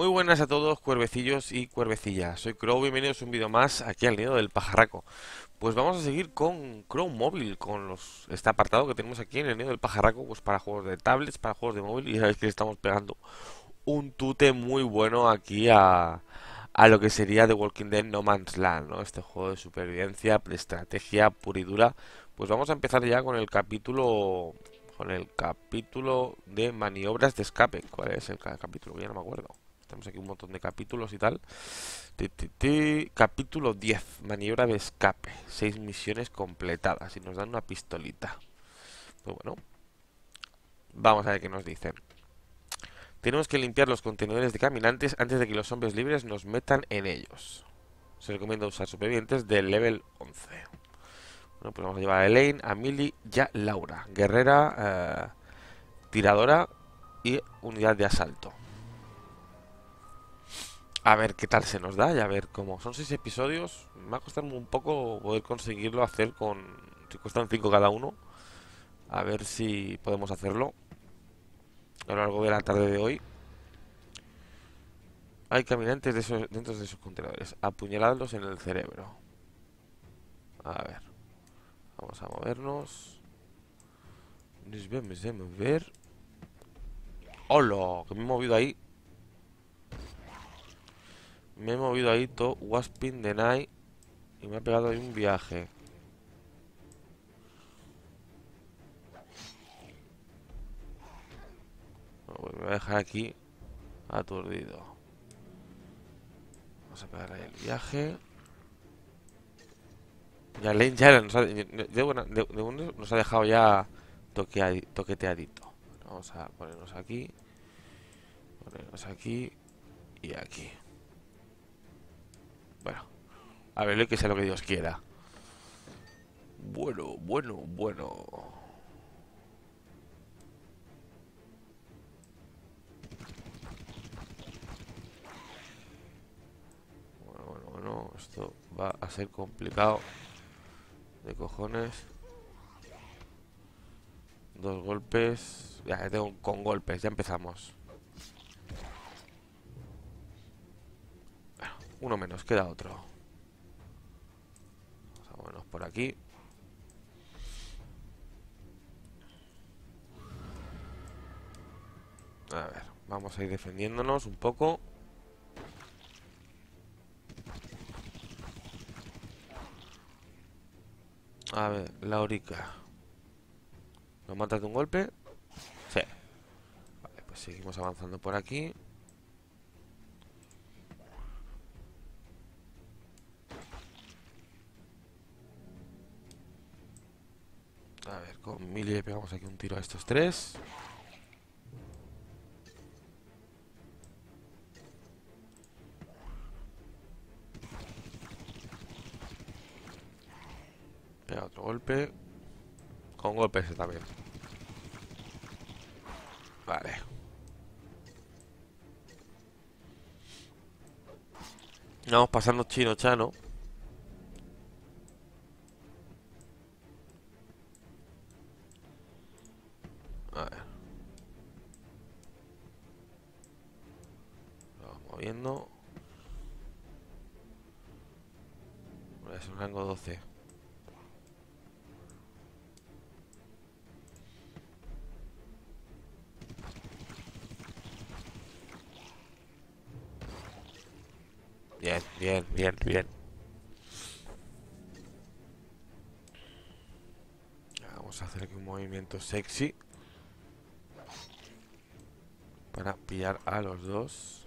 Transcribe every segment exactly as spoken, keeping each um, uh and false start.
buenas a todos, cuervecillos y cuervecillas. Soy Crow, bienvenidos a un vídeo más aquí al nido del pajarraco. Pues vamos a seguir con Crow Móvil, con los, este apartado que tenemos aquí en el nido del pajarraco, pues para juegos de tablets, para juegos de móvil, y ya sabéis que le estamos pegando un tute muy bueno aquí a, a lo que sería The Walking Dead No Man's Land, ¿no? Este juego de supervivencia, de estrategia pura y dura. Pues vamos a empezar ya con el capítulo, con el capítulo de maniobras de escape. ¿Cuál es el ca- capítulo? Ya no me acuerdo. Tenemos aquí un montón de capítulos y tal. Ti, ti, ti. Capítulo diez, maniobra de escape. Seis misiones completadas y nos dan una pistolita. Pues bueno, vamos a ver qué nos dicen. Tenemos que limpiar los contenedores de caminantes antes de que los hombres libres nos metan en ellos. Se recomienda usar supervivientes del level once. Bueno, pues vamos a llevar a Elaine, a Millie y a Laura. Guerrera, eh, tiradora y unidad de asalto. A ver qué tal se nos da y a ver cómo. Son seis episodios. Me va a costar un poco poder conseguirlo hacer con... Si cuestan cinco cada uno. A ver si podemos hacerlo a lo largo de la tarde de hoy. Hay caminantes de esos- dentro de esos contenedores. Apuñaladlos en el cerebro. A ver. Vamos a movernos. Nos vamos a mover. ¡Hola! Que me he movido ahí. Me he movido ahí todo Waspin the Night. Y me ha pegado ahí un viaje. Bueno, pues me voy a dejar aquí aturdido. Vamos a pegar ahí el viaje. Ya Lane ya nos ha, de, de buena- de- de uno nos ha dejado ya toqueadi- toqueteadito. Vamos a ponernos aquí. Ponernos aquí. Y aquí. Bueno, a ver que sea lo que Dios quiera. Bueno, bueno, bueno. Bueno, bueno, bueno. Esto va a ser complicado. De cojones. Dos golpes. Ya tengo con golpes, ya empezamos. Bueno, uno menos, queda otro. Vamos a movernos por aquí. A ver, vamos a ir defendiéndonos un poco. A ver, Laurica. ¿Lo matas de un golpe? Sí. Vale, pues seguimos avanzando por aquí. A ver, con Millie le pegamos aquí un tiro a estos tres. Pega otro golpe. Con golpe ese también. Vale. Vamos pasando chino chano. A ver. Vamos moviendo. Es un rango doce. Bien, bien, bien, bien. Vamos a hacer aquí un movimiento sexy. Para pillar a los dos.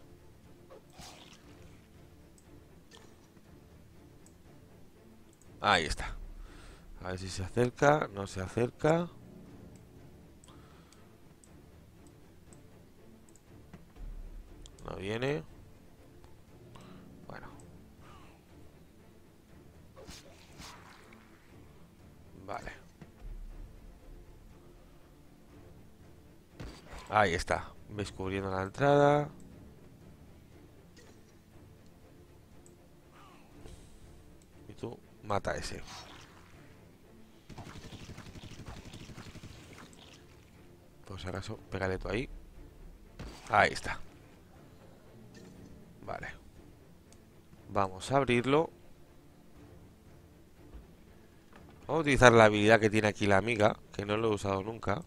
Ahí está. A ver si se acerca. No se acerca. No viene. Bueno, vale. Ahí está. Veis cubriendo la entrada. Y tú mata a ese. Pues ahora eso, pégale tú ahí. Ahí está. Vale. Vamos a abrirlo. Vamos a utilizar la habilidad que tiene aquí la amiga, que no lo he usado nunca.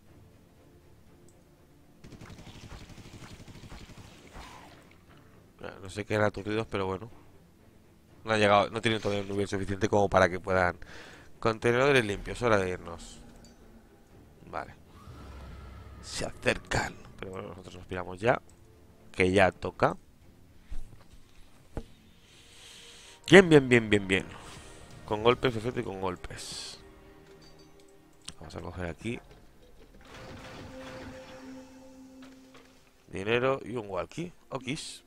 No sé qué eran aturdidos, pero bueno. No ha llegado, no tienen todavía un nivel suficiente como para que puedan. Contenedores limpios, hora de irnos. Vale. Se acercan. Pero bueno, nosotros nos piramos ya. Que ya toca. Bien, bien, bien, bien, bien. Con golpes, efecto y con golpes. Vamos a coger aquí. Dinero y un walkie. Okis.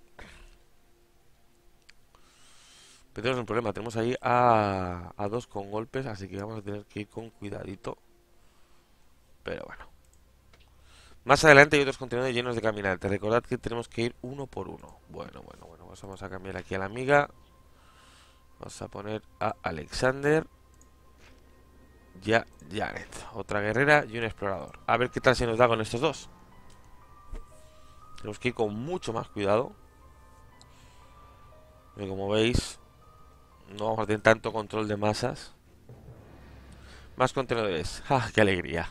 Pero tenemos un problema. Tenemos ahí a, a dos con golpes. Así que vamos a tener que ir con cuidadito. Pero bueno. Más adelante hay otros contenedores llenos de caminantes. Recordad que tenemos que ir uno por uno. Bueno, bueno, bueno. Pues vamos a cambiar aquí a la amiga. Vamos a poner a Alexander. Ya, Janet. Otra guerrera y un explorador. A ver qué tal se nos da con estos dos. Tenemos que ir con mucho más cuidado. Y como veis, no vamos a tener tanto control de masas. Más contenedores. ¡Ah, qué alegría!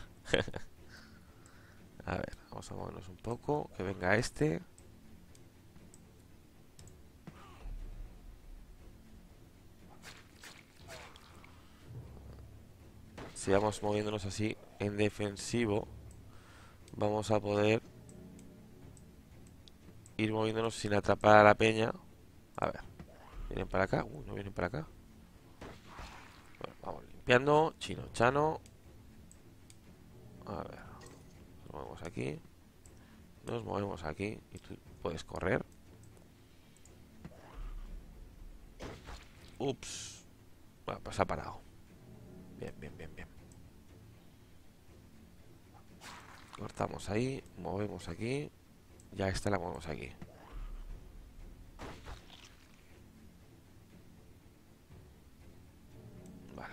A ver, vamos a movernos un poco. Que venga este. Si vamos moviéndonos así en defensivo, vamos a poder ir moviéndonos sin atrapar a la peña. A ver, ¿vienen para acá? Uh, no vienen para acá. Bueno, vamos limpiando. Chino, chano. A ver, nos movemos aquí. Nos movemos aquí. Y tú puedes correr. Ups. Bueno, pues ha parado. Bien, bien, bien, bien. Cortamos ahí. Movemos aquí. Ya esta la movemos aquí. Vale.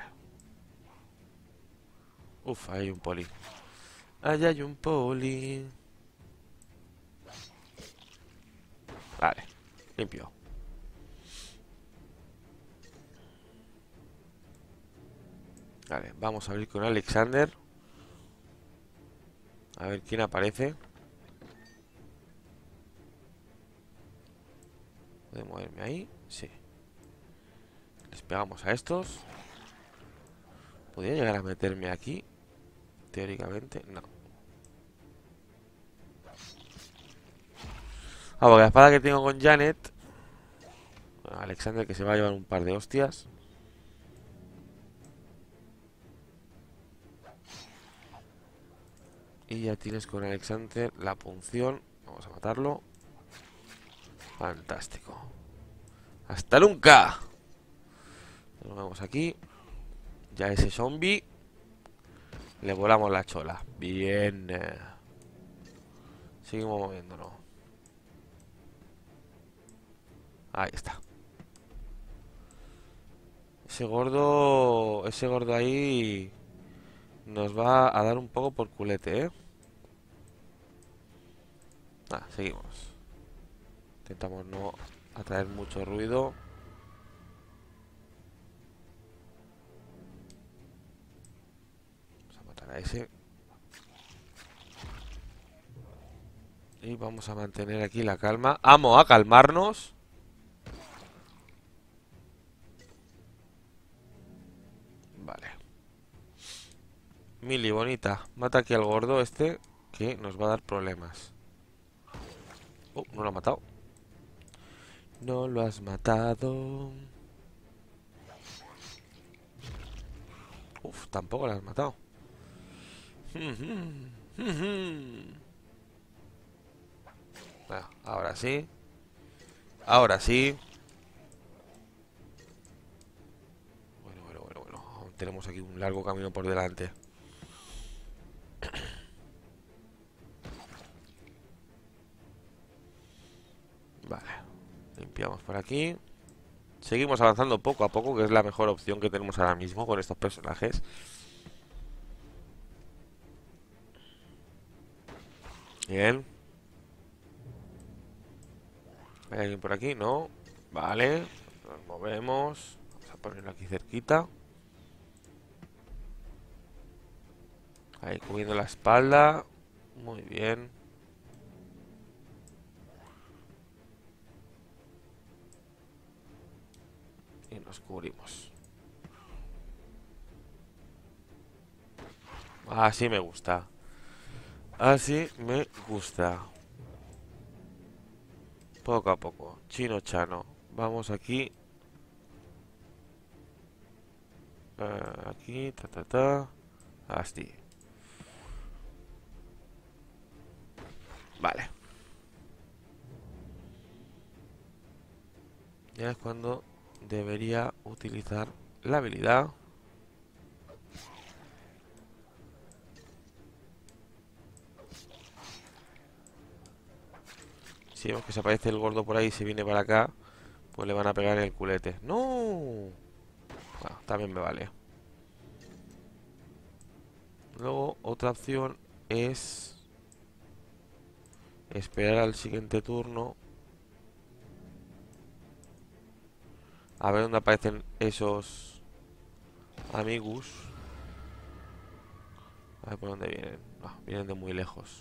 Uf, ahí hay un poli. Allá hay un poli. Vale, limpio. Vale, vamos a abrir con Alexander. A ver quién aparece. ¿Puedo moverme ahí? Sí. Les pegamos a estos. ¿Podría llegar a meterme aquí? Teóricamente, no. Ah, porque la espada que tengo con Janet. Bueno, Alexander que se va a llevar un par de hostias. Y ya tienes con Alexander la punción. Vamos a matarlo. Fantástico. ¡Hasta nunca! Nos vemos aquí. Ya ese zombie. Le volamos la chola. Bien. Seguimos moviéndonos. Ahí está. Ese gordo... Ese gordo ahí... Nos va a dar un poco por culete, ¿eh? Ah, seguimos. Intentamos no atraer mucho ruido. Vamos a matar a ese. Y vamos a mantener aquí la calma. Vamos a calmarnos. Vale. Mili, bonita. Mata aquí al gordo este, que nos va a dar problemas. Oh, no lo ha matado. No lo has matado. Uf, tampoco lo has matado. Ah, ahora sí. Ahora sí. Bueno, bueno, bueno, bueno. Aún tenemos aquí un largo camino por delante. Vale. Limpiamos por aquí. Seguimos avanzando poco a poco, que es la mejor opción que tenemos ahora mismo con estos personajes. Bien. ¿Hay alguien por aquí? No. Vale. Nos movemos. Vamos a ponerlo aquí cerquita. Ahí cubriendo la espalda. Muy bien. Y nos cubrimos. Así me gusta. Así me gusta. Poco a poco. Chino chano. Vamos aquí. eh, aquí. Ta ta ta. Así. Vale. Ya es cuando debería utilizar la habilidad. Si vemos que se aparece el gordo por ahí y se viene para acá, pues le van a pegar en el culete. ¡No! Bueno, también me vale. Luego, otra opción es esperar al siguiente turno. A ver dónde aparecen esos amigos. A ver por dónde vienen. No, vienen de muy lejos.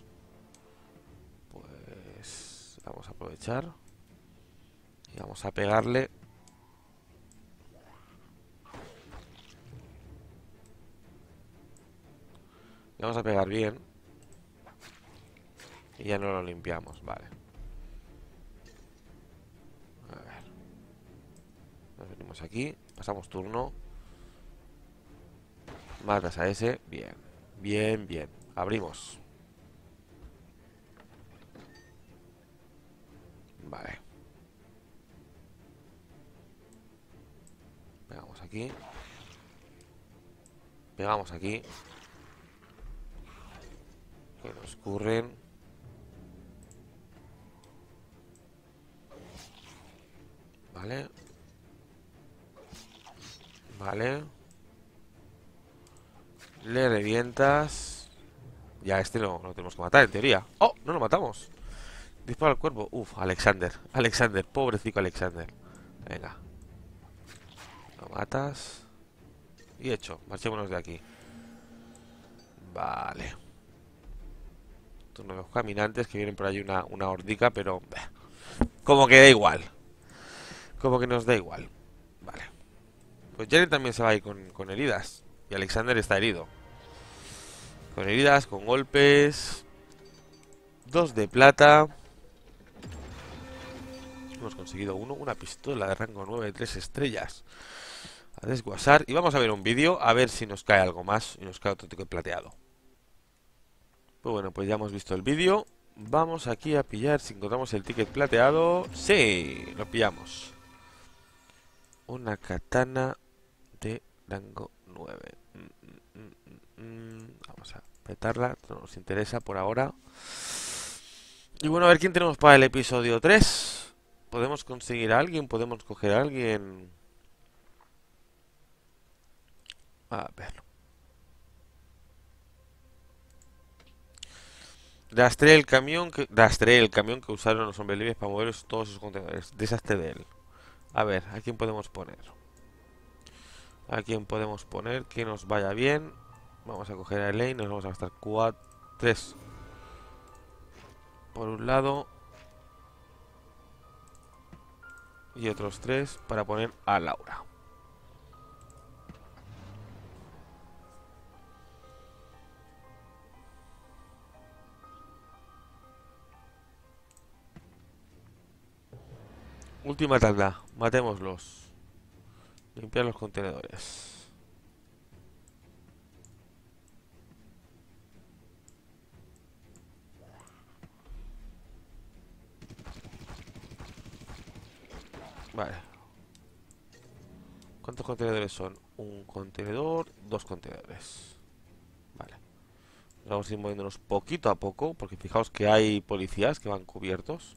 Pues vamos a aprovechar. Y vamos a pegarle. Y vamos a pegar bien. Y ya no lo limpiamos, vale. A ver. Nos venimos aquí. Pasamos turno. Matas a ese. Bien. Bien, bien. Abrimos. Vale. Pegamos aquí. Pegamos aquí. Que nos curren. Vale. Vale. Le revientas. Ya, este lo, lo tenemos que matar, en teoría. ¡Oh! No lo matamos. Dispara al cuerpo. Uf, Alexander. Alexander, pobrecito Alexander. Venga. Lo matas. Y hecho. Marchémonos de aquí. Vale. Turno de los caminantes que vienen por ahí una, una hordica, pero... bah, como que da igual. Como que nos da igual. Vale. Pues Jared también se va a ir con, con heridas. Y Alexander está herido. Con heridas, con golpes. Dos de plata. Hemos conseguido uno. Una pistola de rango nueve de tres estrellas. A desguazar. Y vamos a ver un vídeo. A ver si nos cae algo más. Y nos cae otro ticket plateado. Pues bueno, pues ya hemos visto el vídeo. Vamos aquí a pillar si encontramos el ticket plateado. ¡Sí! Lo pillamos. Una katana de rango nueve. Mm, mm, mm, mm. Vamos a petarla. No nos interesa por ahora. Y bueno, a ver quién tenemos para el episodio tres. ¿Podemos conseguir a alguien? ¿Podemos coger a alguien? A ver. Rastré el camión que... Rastré el camión que usaron los hombres libres para mover todos sus contenedores. Deshazte de él. A ver, ¿a quién podemos poner? ¿A quién podemos poner? Que nos vaya bien. Vamos a coger a Elaine. Nos vamos a gastar cuatro... tres. Por un lado. Y otros tres para poner a Laura. Última tanda. Matémoslos. Limpiar los contenedores. Vale. ¿Cuántos contenedores son? Un contenedor, dos contenedores. Vale. Vamos a ir moviéndonos poquito a poco, porque fijaos que hay policías que van cubiertos.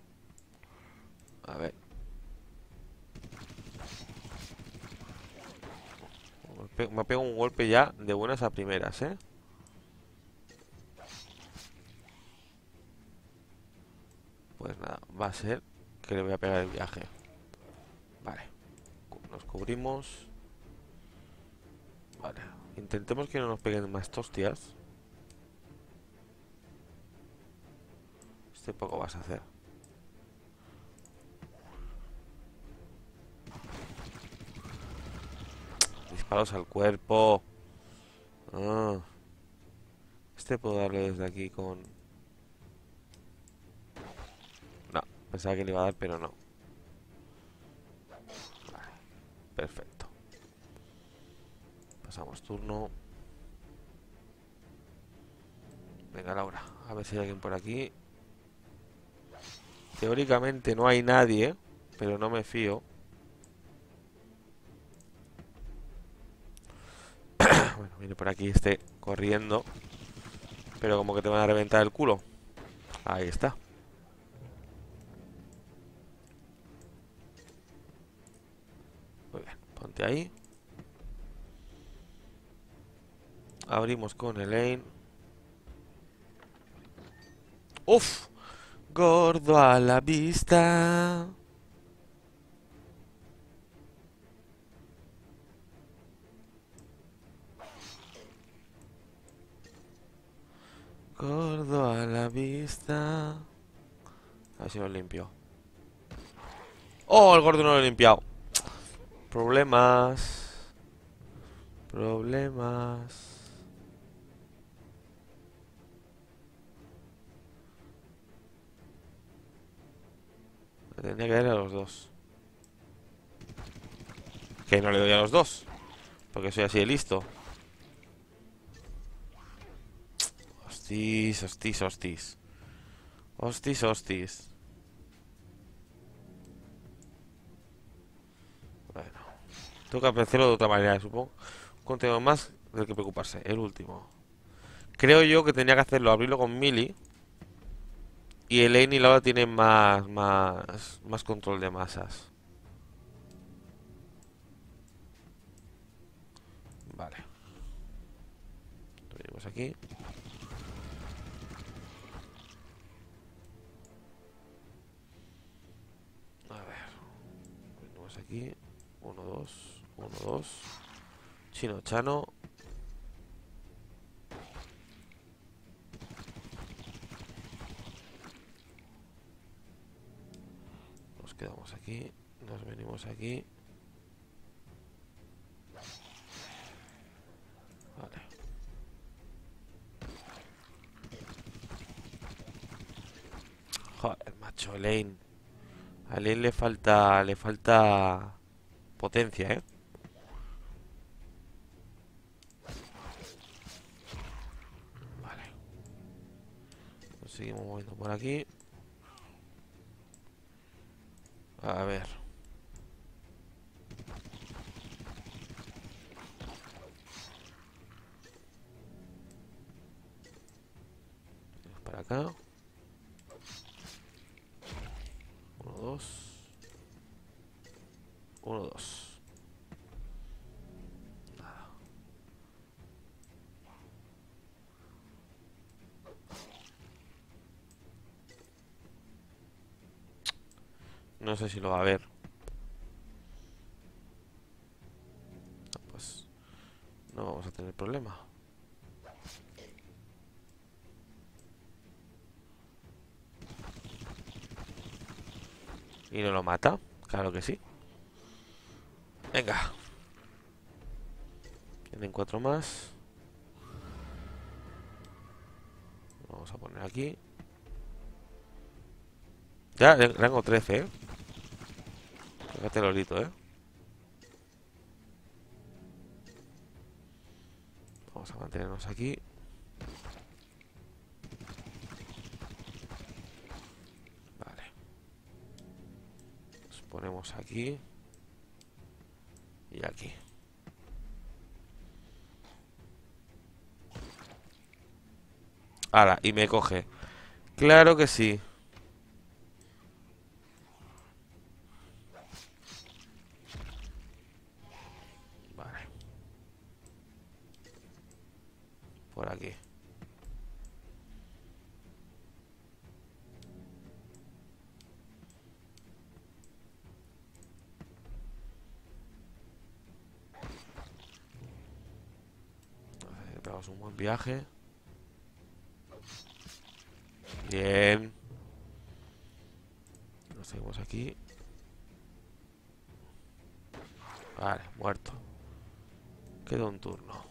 A ver. Pe- Me ha pegado un golpe ya de buenas a primeras, ¿eh? Pues nada, va a ser que le voy a pegar el viaje. Vale, cu- nos cubrimos. Vale, intentemos que no nos peguen más tostias. Este poco vas a hacer. Disparos al cuerpo. Ah, este puedo darle desde aquí con... No, pensaba que le iba a dar, pero no. Vale, perfecto. Pasamos turno. Venga, Laura, a ver si hay alguien por aquí. Teóricamente no hay nadie, pero no me fío. Bueno, viene por aquí este corriendo, pero como que te van a reventar el culo. Ahí está. Muy bien, ponte ahí. Abrimos con Elaine. ¡Uf! Gordo a la vista. Gordo a la vista. A ver si lo limpio. ¡Oh! El gordo no lo he limpiado. Problemas. Problemas. Me tendría que dar a los dos. Que no le doy a los dos. Porque soy así de listo. Hostis, hostis, hostis. Hostis, hostis. Bueno. Tengo que hacerlo de otra manera, supongo. Un contenido más del que preocuparse. El último. Creo yo que tenía que hacerlo, abrirlo con Mili. Y Elaine y Laura tienen más, más, más control de masas. Vale. Venimos aquí. A ver. Venimos aquí. Uno, dos. Uno, dos. Chino Chano. Nos quedamos aquí. Nos venimos aquí. Vale. Joder, macho, Elaine. A Elaine le falta. Le falta potencia, ¿eh? Vale. Nos seguimos moviendo por aquí. A ver. Venimos para acá. Uno, dos. Uno, dos. No sé si lo va a ver. Pues no vamos a tener problema. ¿Y no lo mata? Claro que sí. Venga. Tienen cuatro más. Lo vamos a poner aquí. Ya, rango trece, ¿eh? Fíjate el olito, ¿eh? Vamos a mantenernos aquí. Vale. Nos ponemos aquí. Y aquí. Ahora, y me coge. Claro que sí. Vale. por aquí. Pegamos un buen viaje. Bien. Nos seguimos aquí. Vale, muerto. Queda un turno.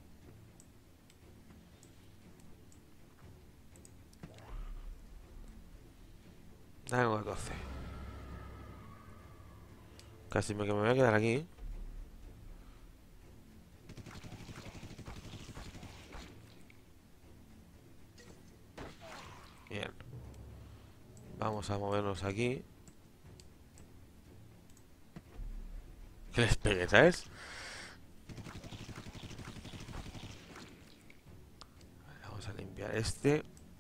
Tengo catorce. Casi me, que me voy a quedar aquí. Bien. Vamos a movernos aquí. Que les pegue, ¿sabes? Vamos a limpiar este.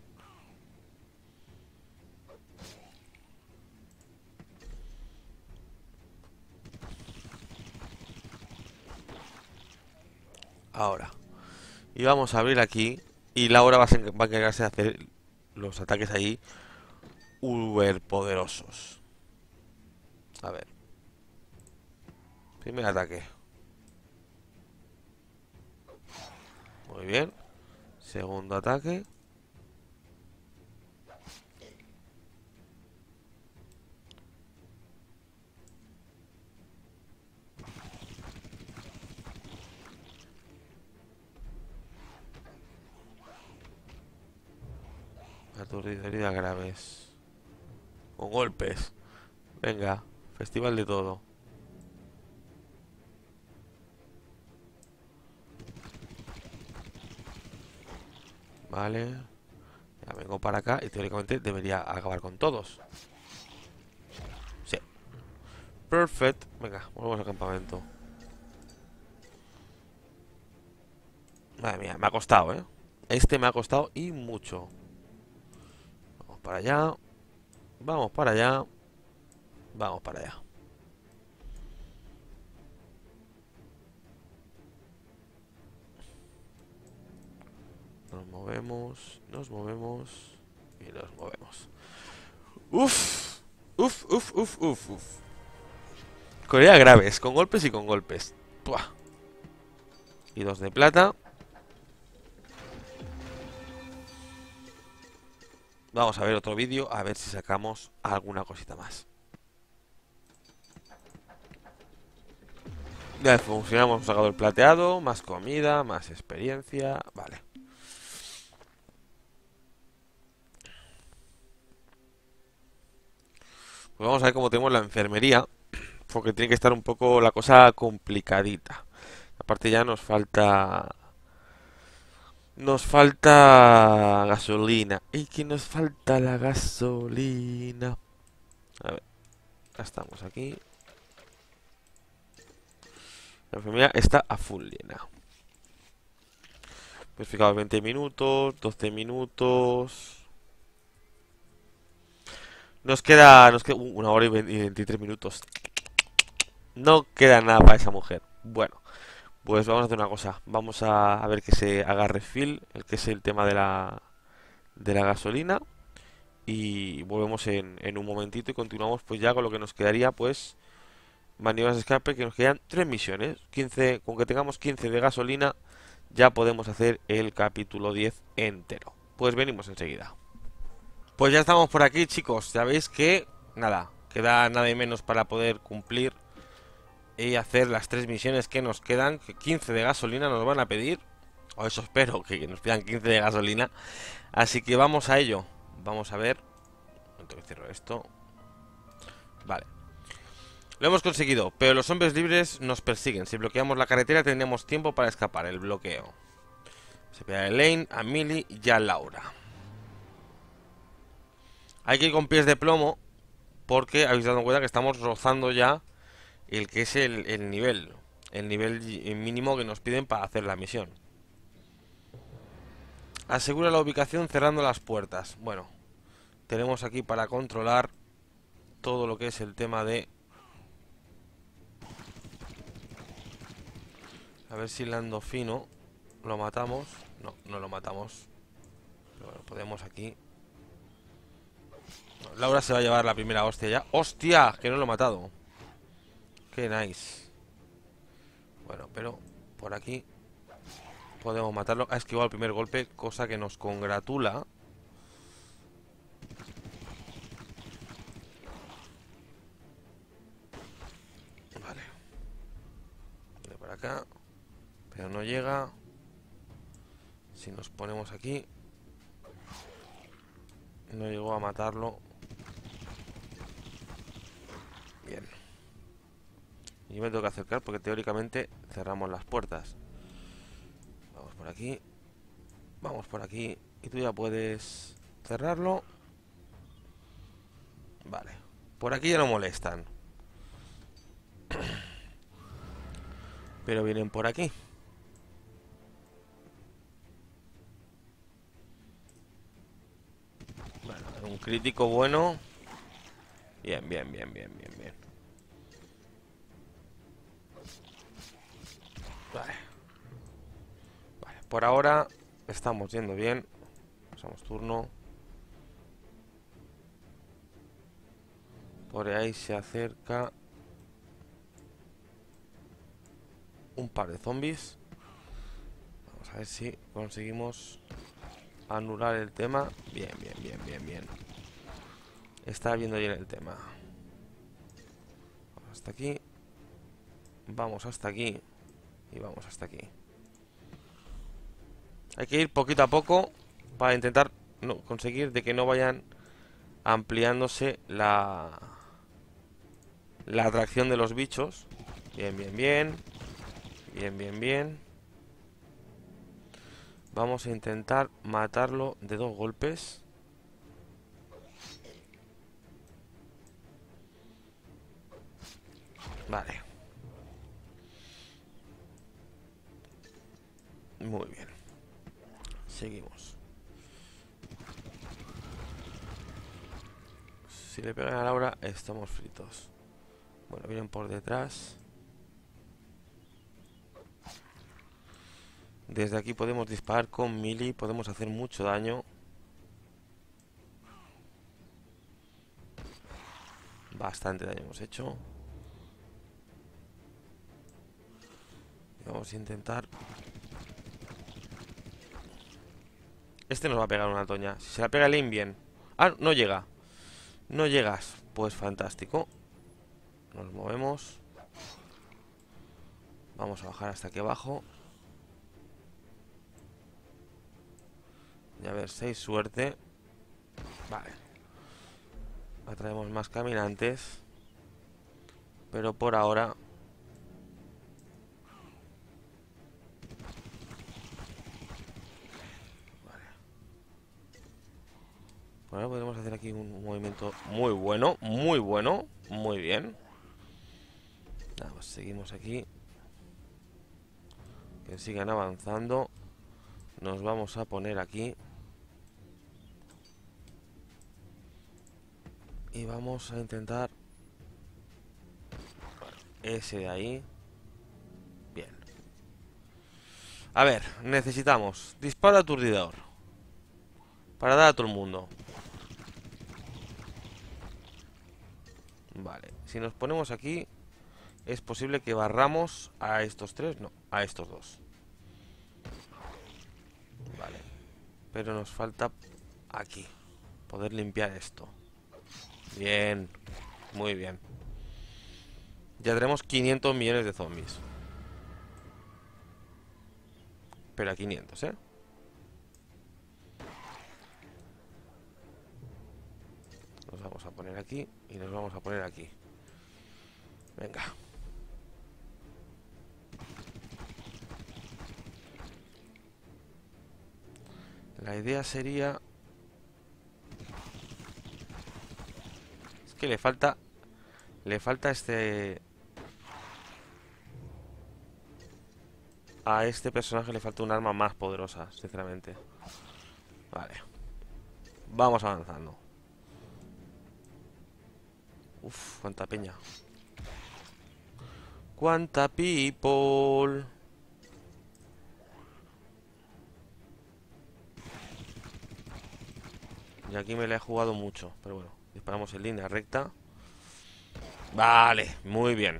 Ahora. Y vamos a abrir aquí. Y Laura va a, va a encargarse de hacer los ataques ahí uber poderosos. A ver. Primer ataque. Muy bien. Segundo ataque. Aturdido, heridas graves. Con golpes. Venga, festival de todo. Vale. Ya vengo para acá y teóricamente debería acabar con todos. Sí. Perfect. Venga, volvemos al campamento. Madre mía, me ha costado, ¿eh? Este me ha costado y mucho. Vamos para allá. Vamos para allá. Vamos para allá. Nos movemos, nos movemos y nos movemos. Uf, uf, uf, uf, uf, uf. Con heridas graves, con golpes y con golpes. Puah. Y dos de plata. Vamos a ver otro vídeo, a ver si sacamos alguna cosita más. Ya funcionamos, hemos sacado el plateado, más comida, más experiencia, vale. Pues vamos a ver cómo tenemos la enfermería, porque tiene que estar un poco la cosa complicadita. Aparte ya nos falta... Nos falta gasolina. ¿Y que nos falta la gasolina? A ver, ya estamos aquí. La enfermería está a full llena. Pues fijaos, veinte minutos, doce minutos. Nos queda, nos queda uh, una hora y veintitrés minutos. No queda nada para esa mujer. Bueno, pues vamos a hacer una cosa. Vamos a, a ver que se haga refill, el que es el tema de la, de la gasolina. Y volvemos en, en un momentito y continuamos pues ya con lo que nos quedaría pues maniobras de escape, que nos quedan tres misiones. quince, con que tengamos quince de gasolina ya podemos hacer el capítulo diez entero. Pues venimos enseguida. Pues ya estamos por aquí, chicos. Ya veis que nada, queda nada y menos para poder cumplir y hacer las tres misiones que nos quedan. Que quince de gasolina nos van a pedir, o eso espero, que nos pidan quince de gasolina. Así que vamos a ello. Vamos a ver. Tengo que cierro esto. Vale. Lo hemos conseguido, pero los hombres libres nos persiguen. Si bloqueamos la carretera tendremos tiempo para escapar. El bloqueo. Se pide a Elaine, a Millie y a Laura. Hay que ir con pies de plomo, porque habéis dado cuenta que estamos rozando ya el que es el, el nivel. El nivel mínimo que nos piden para hacer la misión. Asegura la ubicación cerrando las puertas. Bueno, tenemos aquí para controlar todo lo que es el tema de... A ver si Lando Fino lo matamos. No, no lo matamos. Pero bueno, podemos aquí. No, Laura se va a llevar la primera hostia ya. ¡Hostia! Que no lo he matado. ¡Qué nice! Bueno, pero por aquí podemos matarlo. Ha esquivado el primer golpe, cosa que nos congratula. Vale. Viene por acá. Pero no llega. Si nos ponemos aquí. No llegó a matarlo. Bien. Yo me tengo que acercar porque teóricamente cerramos las puertas. Vamos por aquí. Vamos por aquí. Y tú ya puedes cerrarlo. Vale. Por aquí ya no molestan. Pero vienen por aquí. Bueno, un crítico bueno. Bien, bien, bien, bien, bien, bien. Vale. Vale, por ahora estamos yendo bien. Pasamos turno. Por ahí se acerca un par de zombies. Vamos a ver si conseguimos anular el tema. Bien, bien, bien, bien, bien. Está viendo bien el tema. Vamos hasta aquí. Vamos hasta aquí. Y vamos hasta aquí. Hay que ir poquito a poco para intentar no, conseguir de que no vayan ampliándose la, la atracción de los bichos. Bien, bien, bien. Bien, bien, bien. Vamos a intentar matarlo de dos golpes. Vale. Muy bien. Seguimos. Si le pegan a Laura, estamos fritos. Bueno, vienen por detrás. Desde aquí podemos disparar con melee. Podemos hacer mucho daño. Bastante daño hemos hecho. Y vamos a intentar. Este nos va a pegar una toña. Si se la pega Lane, bien. Ah, no llega. No llegas. Pues fantástico. Nos movemos. Vamos a bajar hasta aquí abajo. Y a ver si hay suerte. Vale. Atraemos más caminantes. Pero por ahora Por ahora podemos hacer aquí un movimiento muy bueno. Muy bueno. Muy bien. Nada, pues seguimos aquí. Que sigan avanzando. Nos vamos a poner aquí. Y vamos a intentar ese de ahí. Bien. A ver, necesitamos disparo aturdidor para dar a todo el mundo. Vale, si nos ponemos aquí es posible que barramos a estos tres, no, a estos dos. Vale, pero nos falta aquí poder limpiar esto. Bien, muy bien. Ya tenemos quinientos millones de zombies. Pero a quinientos, ¿eh? Nos vamos a poner aquí y nos vamos a poner aquí. Venga. La idea sería... Es que le falta... Le falta este... A este personaje le falta un arma más poderosa, sinceramente. Vale. Vamos avanzando. Uf, cuánta peña. Cuánta people. Y aquí me la he jugado mucho. Pero bueno, disparamos en línea recta. Vale, muy bien.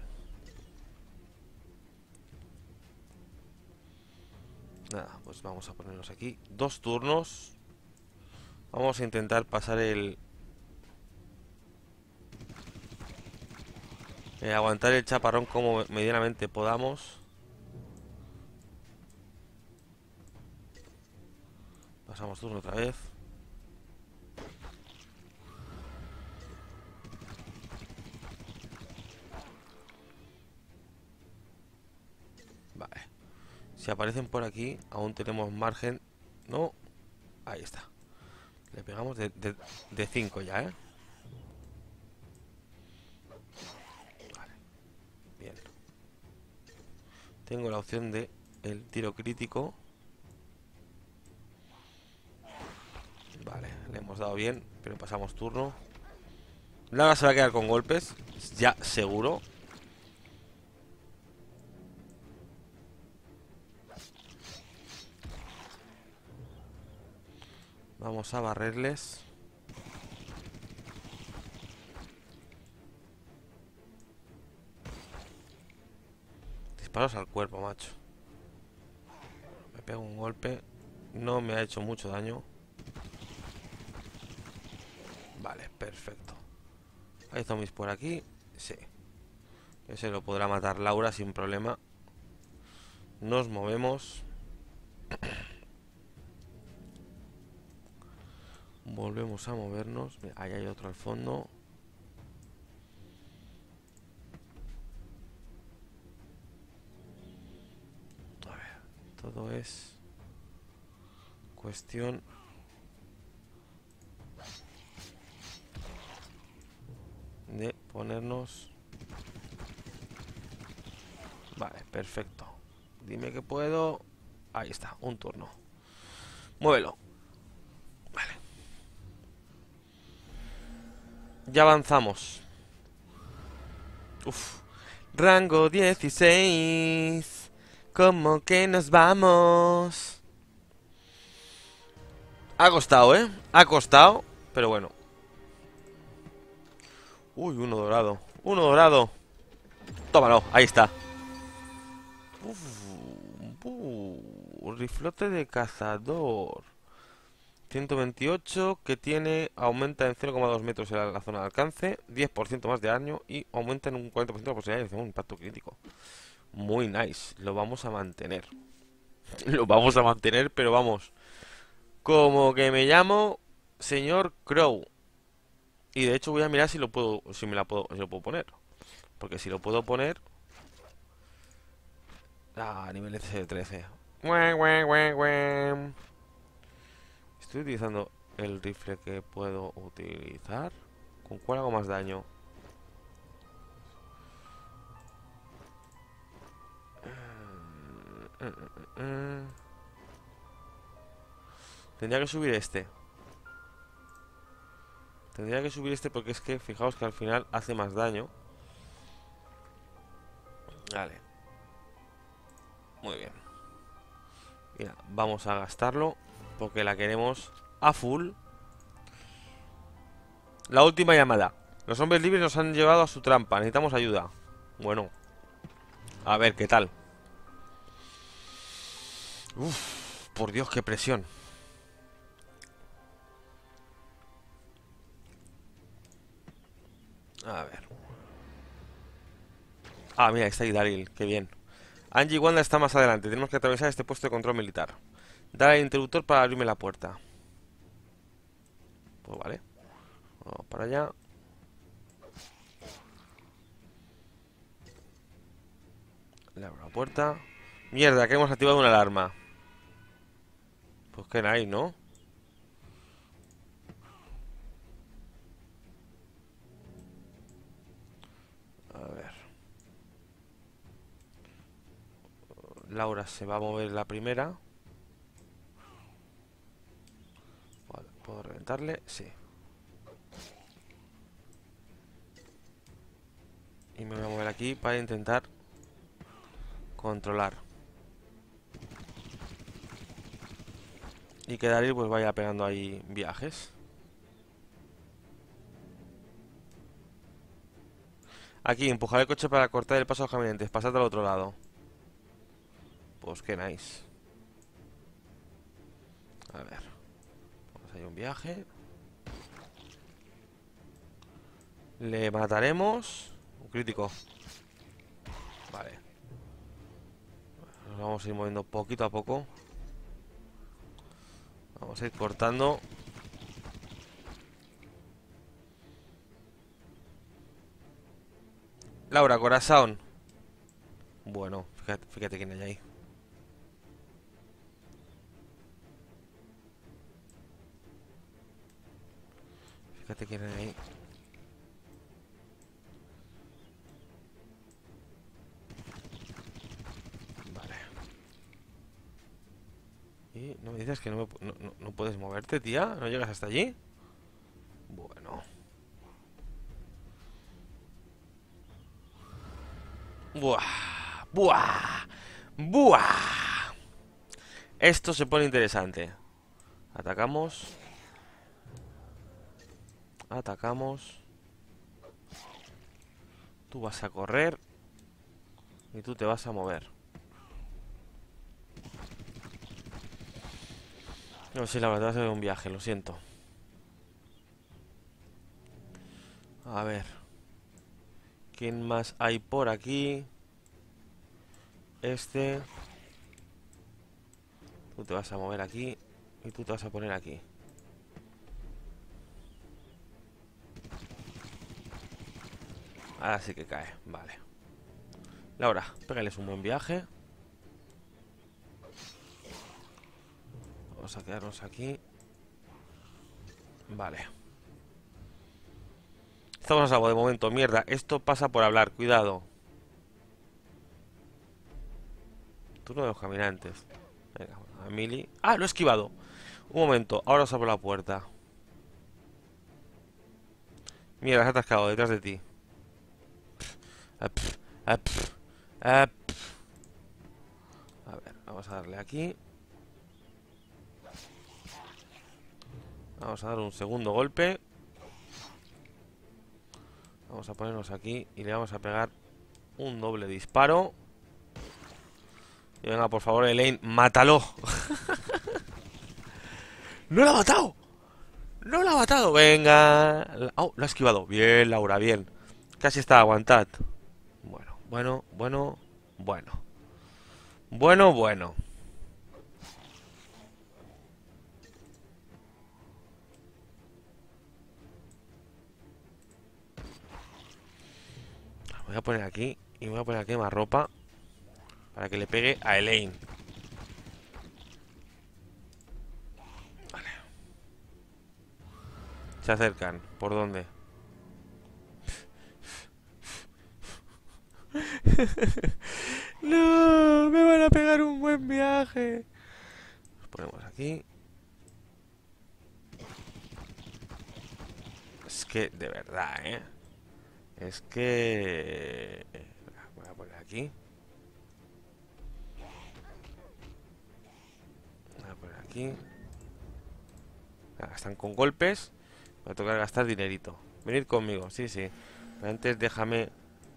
Nada, pues vamos a ponernos aquí dos turnos. Vamos a intentar pasar el... eh, aguantar el chaparrón como medianamente podamos. Pasamos turno otra vez. Vale. Si aparecen por aquí, aún tenemos margen. No. Ahí está. Le pegamos de cinco ya, ¿eh? Vale. Bien. Tengo la opción de el tiro crítico. Vale, le hemos dado bien, pero pasamos turno. Laura se va a quedar con golpes, ya seguro. Vamos a barrerles. Disparos al cuerpo, macho. Me pego un golpe. No me ha hecho mucho daño. Vale, perfecto. Hay zombies por aquí. Sí. Ese lo podrá matar Laura sin problema. Nos movemos. Volvemos a movernos. Mira, ahí hay otro al fondo. A ver, todo es cuestión de ponernos. Vale, perfecto. Dime que puedo. Ahí está, un turno. Muévelo. Vale. Ya avanzamos. Uf. Rango dieciséis. ¿Cómo que nos vamos? Ha costado, ¿eh? Ha costado. Pero bueno. Uy, uno dorado. Uno dorado. Tómalo, ahí está. Uf, uh, riflote de cazador. ciento veintiocho que tiene, aumenta en cero coma dos metros en la, la zona de alcance, diez por ciento más de daño y aumenta en un cuarenta por ciento la posibilidad de hacer un impacto crítico. Muy nice, lo vamos a mantener. Lo vamos a mantener, pero vamos. Como que me llamo señor Crow. Y de hecho voy a mirar si lo puedo, si me la puedo, si lo puedo poner. Porque si lo puedo poner... Ah, nivel S trece. Estoy utilizando el rifle que puedo utilizar. ¿Con cuál hago más daño? Tendría que subir este. Tendría que subir este porque es que fijaos que al final hace más daño. Vale. Muy bien. Mira, vamos a gastarlo porque la queremos a full. La última llamada. Los hombres libres nos han llevado a su trampa. Necesitamos ayuda. Bueno. A ver, ¿qué tal? Uf, por Dios, qué presión. A ver. Ah, mira, está ahí Daryl, qué bien. Angie y Wanda está más adelante. Tenemos que atravesar este puesto de control militar. Dar al interruptor para abrirme la puerta. Pues vale. Vamos para allá. Le abro la puerta. Mierda, que hemos activado una alarma. Pues que hay, ¿no? A ver. Laura se va a mover la primera. Vale, ¿puedo reventarle? Sí. Y me voy a mover aquí para intentar controlar. Y que Daryl pues vaya pegando ahí viajes. Aquí, empujar el coche para cortar el paso a los caminantes. Pasad al otro lado. Pues qué nice. A ver. Vamos a ir un viaje. Le mataremos. Un crítico. Vale. Nos vamos a ir moviendo poquito a poco. Vamos a ir cortando. Laura, corazón. Bueno, fíjate, fíjate quién hay ahí. Fíjate quién hay ahí. Vale. Y no me dices que no, me, no, no, no puedes moverte, tía. ¿No llegas hasta allí? Bueno. Buah. Buah. Buah. Esto se pone interesante. Atacamos. Atacamos. Tú vas a correr. Y tú te vas a mover. No sé, la verdad es un viaje, lo siento. A ver. ¿Quién más hay por aquí? Este. Tú te vas a mover aquí. Y tú te vas a poner aquí. Ahora sí que cae, vale. Laura, pégales un buen viaje. Vamos a quedarnos aquí. Vale. Estamos a salvo de momento, mierda. Esto pasa por hablar, cuidado. Turno de los caminantes. Venga, a Mili. ¡Ah, lo he esquivado! Un momento, ahora os abro la puerta. Mierda, se ha atascado detrás de ti. A ver, vamos a darle aquí. Vamos a dar un segundo golpe. Vamos a ponernos aquí y le vamos a pegar un doble disparo. Y venga, por favor, Elaine, mátalo. ¡No lo ha matado! ¡No lo ha matado! Venga. Oh, lo ha esquivado. Bien, Laura, bien. Casi está, aguantad. Bueno, bueno, bueno, bueno. Bueno, bueno. Me voy a poner aquí y me voy a poner aquí más ropa para que le pegue a Elaine. Vale. Se acercan. ¿Por dónde? No, me van a pegar un buen viaje. Nos ponemos aquí. Es que, de verdad, ¿eh? Es que... Voy a poner aquí. Voy a poner aquí. Ah, están con golpes. Voy a tocar gastar dinerito. Venid conmigo, sí, sí. Pero antes déjame...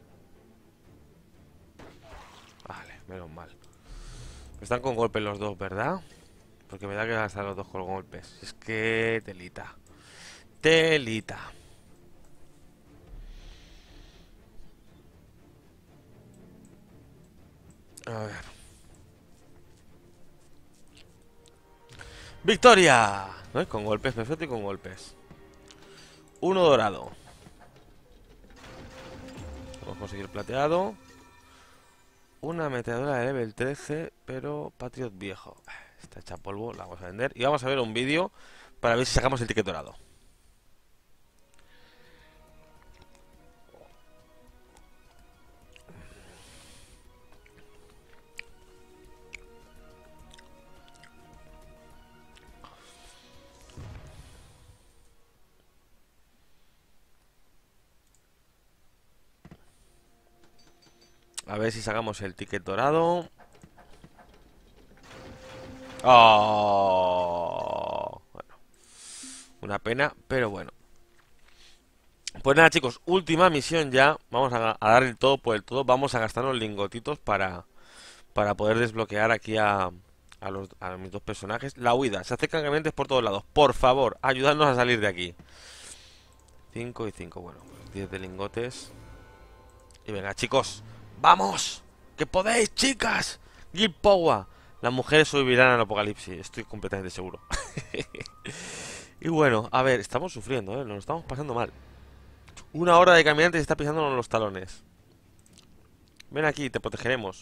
Vale, menos mal. Están con golpes los dos, ¿verdad? Porque me da que gastar los dos con golpes. Es que... Telita. Telita. A ver. ¡Victoria! ¿No es con golpes? Perfecto y con golpes. Uno dorado. Vamos a conseguir plateado. Una ametralladora de level trece, pero Patriot viejo. Está hecha polvo, la vamos a vender. Y vamos a ver un vídeo para ver si sacamos el ticket dorado. A ver si sacamos el ticket dorado. Oh, bueno, una pena, pero bueno. Pues nada, chicos, última misión ya. Vamos a, a dar el todo por el todo. Vamos a gastar los lingotitos para, para poder desbloquear aquí a, a, los, a mis dos personajes. La huida. Se acercan camionetes por todos lados. Por favor, ayudadnos a salir de aquí. Cinco y cinco, bueno, pues diez de lingotes. Y venga, chicos, ¡vamos! ¡Que podéis, chicas! ¡Give power! Las mujeres sobrevivirán al apocalipsis, estoy completamente seguro. Y bueno, a ver, estamos sufriendo, ¿eh? Nos lo estamos pasando mal. Una hora de caminante y está pisándonos los talones. Ven aquí, te protegeremos.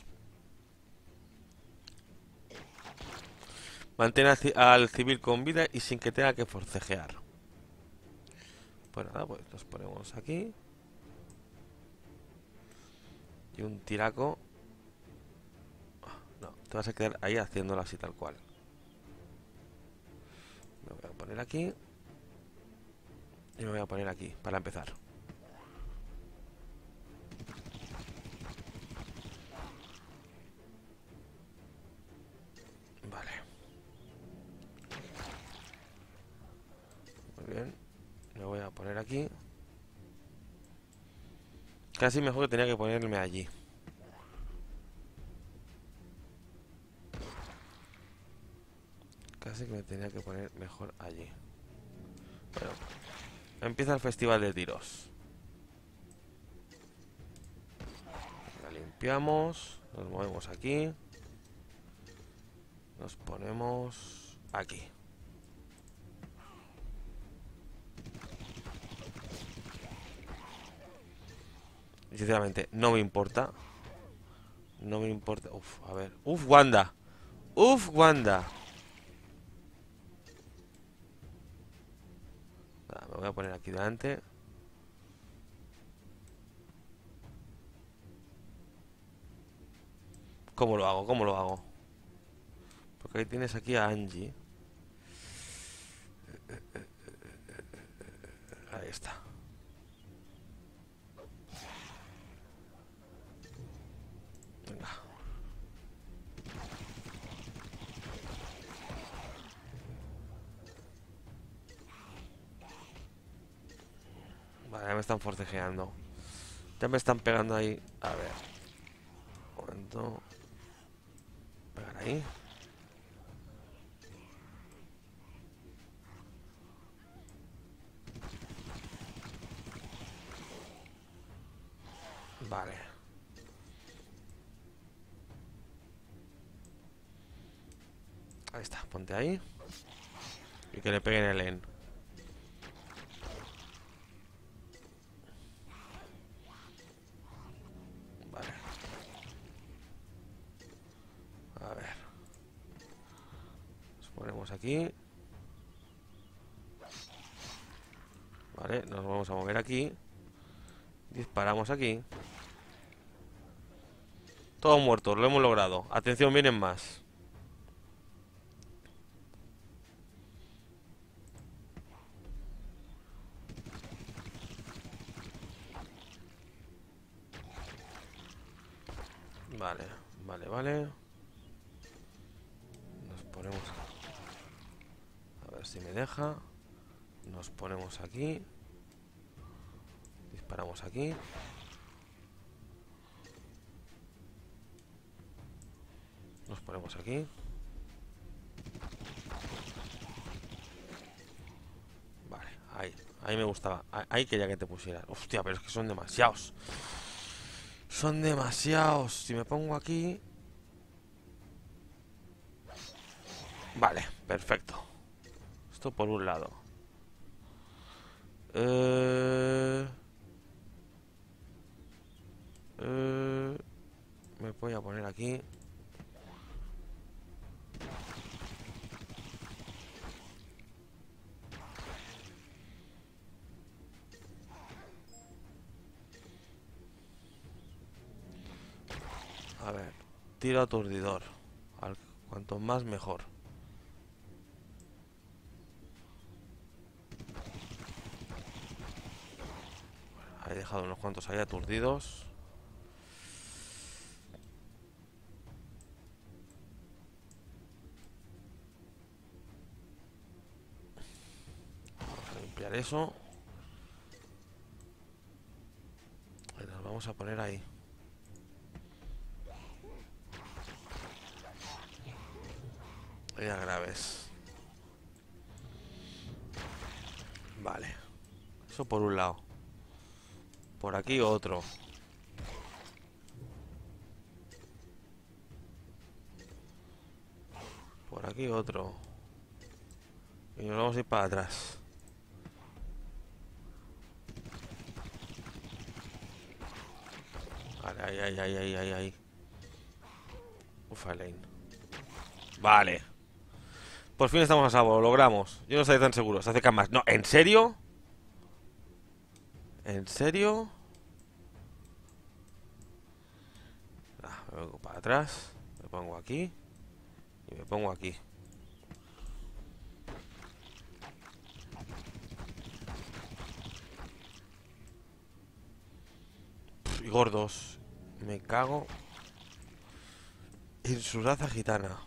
Mantén al, ci- al civil con vida y sin que tenga que forcejear. Pues nada, pues nos ponemos aquí. Y un tiraco. No, te vas a quedar ahí haciéndolo así tal cual. Me voy a poner aquí. Y me voy a poner aquí, para empezar. Vale, muy bien. Me voy a poner aquí. Casi mejor que tenía que ponerme allí. Casi que me tenía que poner mejor allí. Bueno, empieza el festival de tiros. La limpiamos. Nos movemos aquí. Nos ponemos aquí. Y sinceramente, no me importa. No me importa. Uf, a ver. Uf, Wanda. Uf, Wanda. Nada, me voy a poner aquí delante. ¿Cómo lo hago? ¿Cómo lo hago? Porque ahí tienes aquí a Angie. Ahí está. Venga. Vale, ya me están forcejeando. Ya me están pegando ahí. A ver. Un momento. Pegar ahí. Vale. Ahí está, ponte ahí. Y que le peguen el en. Vale. A ver. Nos ponemos aquí. Vale, nos vamos a mover aquí. Disparamos aquí. Todos muertos, lo hemos logrado. Atención, vienen más. Vale, vale, vale. Nos ponemos... A ver si me deja. Nos ponemos aquí. Disparamos aquí. Nos ponemos aquí. Vale, ahí. Ahí me gustaba. Ahí quería que te pusieras. Hostia, pero es que son demasiados. Son demasiados. Si me pongo aquí... Vale, perfecto. Esto por un lado. Eh... Eh... Me voy a poner aquí. A ver. Tiro aturdidor. Al- cuanto más mejor. He dejado unos cuantos ahí aturdidos. Vamos a limpiar eso. vamos a poner ahí. Heridas graves. Vale. Eso por un lado. Por aquí otro. Por aquí otro. Y nos vamos a ir para atrás. Vale, ahí, ahí, ahí, ahí, ahí, ahí. Ufa, Elaine. Vale. Por fin estamos a salvo, lo logramos. Yo no estoy tan seguro, se acercan más. No, ¿en serio? ¿En serio? Ah, me vengo para atrás. Me pongo aquí. Y me pongo aquí. Pff, y gordos. Me cago en su raza gitana.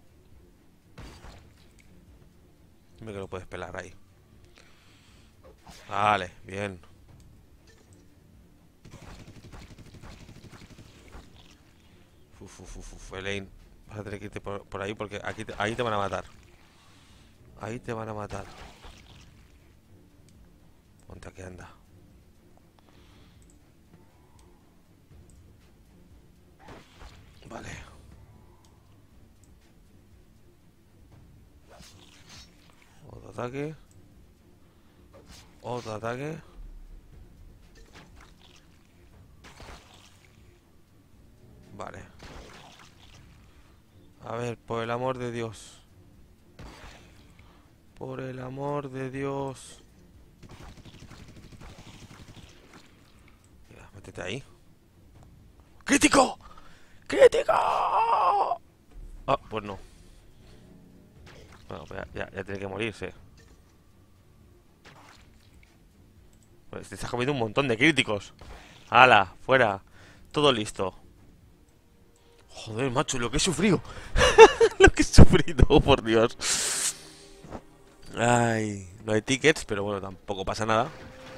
Dime que lo puedes pelar ahí. Vale, bien. Uf, uf, uf, uf, Elaine. Vas a tener que irte por, por ahí porque aquí te, ahí te van a matar. Ahí te van a matar. Ponte aquí, anda. Vale. Otro ataque. Otro ataque. Vale. A ver, por el amor de Dios. Por el amor de Dios. Mira, métete ahí. ¡Crítico! ¡Crítico! Ah, pues no. Bueno, pues ya, ya, ya tiene que morirse. Pues te estás comiendo un montón de críticos. ¡Hala! ¡Fuera! Todo listo. Joder, macho, lo que he sufrido. Lo que he sufrido, por Dios. Ay, no hay tickets, pero bueno, tampoco pasa nada.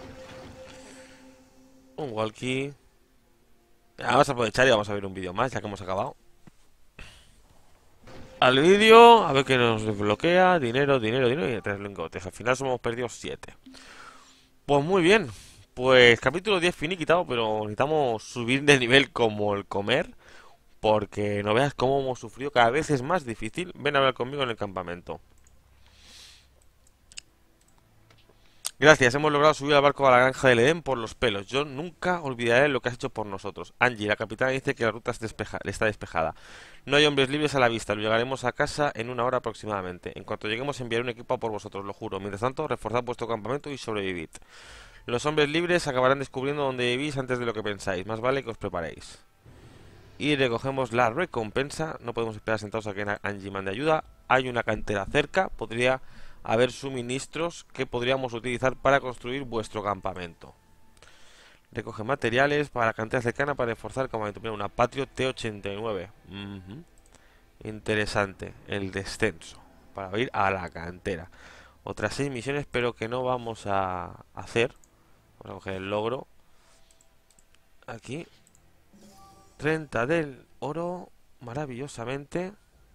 Un walkie. Ya, vamos a aprovechar y vamos a ver un vídeo más, ya que hemos acabado. Al vídeo, a ver qué nos desbloquea. Dinero, dinero, dinero y tres lingotes. Al final somos perdidos siete. Pues muy bien. Pues capítulo diez finiquitado, pero necesitamos subir de nivel como el comer. Porque no veas cómo hemos sufrido. Cada vez es más difícil. Ven a hablar conmigo en el campamento. Gracias, hemos logrado subir al barco a la granja del Edén por los pelos. Yo nunca olvidaré lo que has hecho por nosotros. Angie, la capitana, dice que la ruta es despeja- está despejada. No hay hombres libres a la vista. Lo llegaremos a casa en una hora aproximadamente. En cuanto lleguemos enviaré un equipo a por vosotros, lo juro. Mientras tanto, reforzad vuestro campamento y sobrevivid. Los hombres libres acabarán descubriendo dónde vivís antes de lo que pensáis. Más vale que os preparéis. Y recogemos la recompensa. No podemos esperar sentados a que Angie mande ayuda. Hay una cantera cerca. Podría haber suministros que podríamos utilizar para construir vuestro campamento. Recoge materiales para la cantera cercana para reforzar el campamento. Mira, una Patrio T ochenta y nueve. Uh-huh. Interesante. El descenso. Para ir a la cantera. Otras seis misiones, pero que no vamos a hacer. Vamos a coger el logro. Aquí. treinta del oro. Maravillosamente.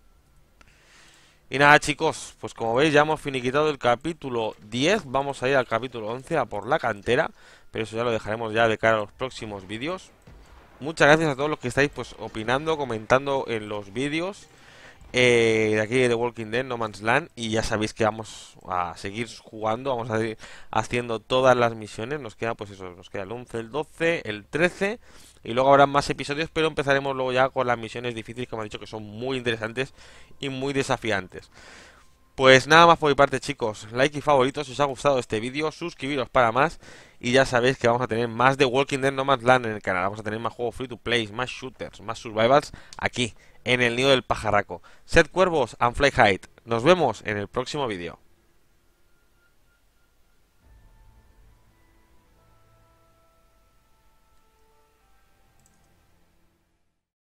Y nada, chicos, pues como veis ya hemos finiquitado el capítulo diez. Vamos a ir al capítulo once a por la cantera, pero eso ya lo dejaremos ya de cara a los próximos vídeos. Muchas gracias a todos los que estáis pues opinando, comentando en los vídeos eh, de aquí de The Walking Dead, No Man's Land. Y ya sabéis que vamos a seguir jugando, vamos a seguir haciendo todas las misiones. Nos queda pues eso, nos queda el once, el doce, el trece. Y luego habrá más episodios, pero empezaremos luego ya con las misiones difíciles que me han dicho que son muy interesantes y muy desafiantes. Pues nada más por mi parte, chicos. Like y favoritos si os ha gustado este vídeo. Suscribiros para más. Y ya sabéis que vamos a tener más de Walking Dead No Man's Land en el canal. Vamos a tener más juegos free to play, más shooters, más survivals aquí, en el nido del pajarraco. Sed cuervos and fly high. Nos vemos en el próximo vídeo.